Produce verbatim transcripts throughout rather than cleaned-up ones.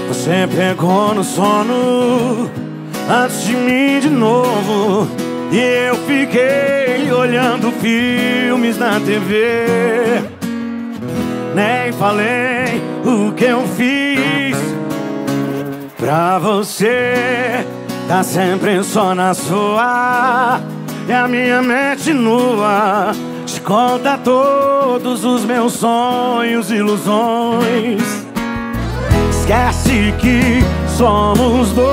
Você pegou no sono antes de mim de novo, e eu fiquei olhando filmes na T V. Nem falei o que eu fiz pra você. Tá sempre só na sua, e a minha mente nua te conta todos os meus sonhos e ilusões. Esquece que somos dois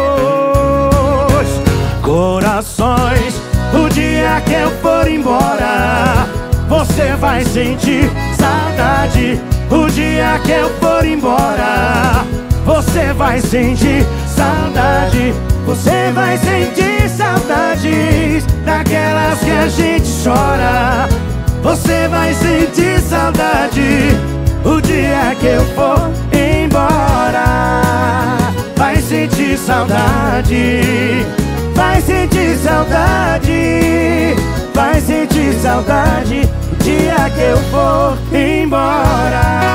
corações. O dia que eu for embora, você vai sentir saudade. O dia que eu for embora, você vai sentir saudade. Você vai sentir saudades daquelas que a gente chora. Você vai sentir saudade o dia que eu for embora. Vai sentir saudade, vai sentir saudade, vai sentir saudade o dia que eu for embora.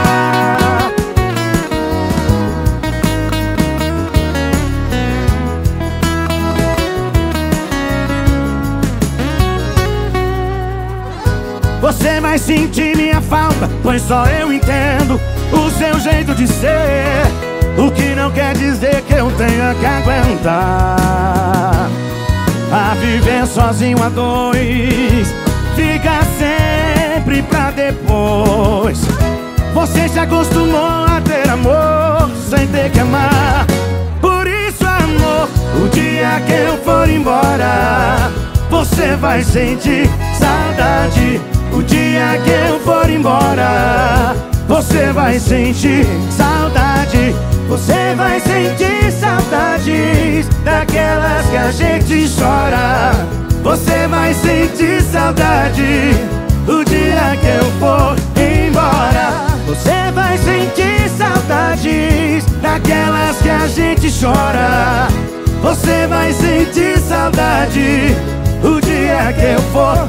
Você vai sentir minha falta, pois só eu entendo o seu jeito de ser. O que não quer dizer que eu tenha que aguentar a viver sozinho a dois. Fica sempre pra depois. Você se acostumou a ter amor sem ter que amar. Por isso, amor, o dia que eu for embora, você vai sentir saudade. O dia que eu for embora, você vai sentir saudade. Você vai sentir saudades daquelas que a gente chora. Você vai sentir saudade o dia que eu for embora. Você vai sentir saudades daquelas que a gente chora. Você vai sentir saudade o dia que eu for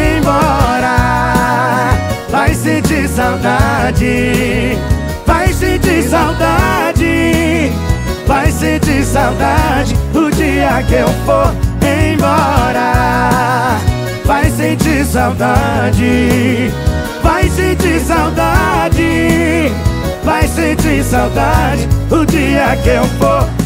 embora. Vai sentir saudade, vai sentir saudade, vai sentir saudade o dia que eu for embora. Vai sentir saudade, vai sentir saudade, vai sentir saudade o dia que eu for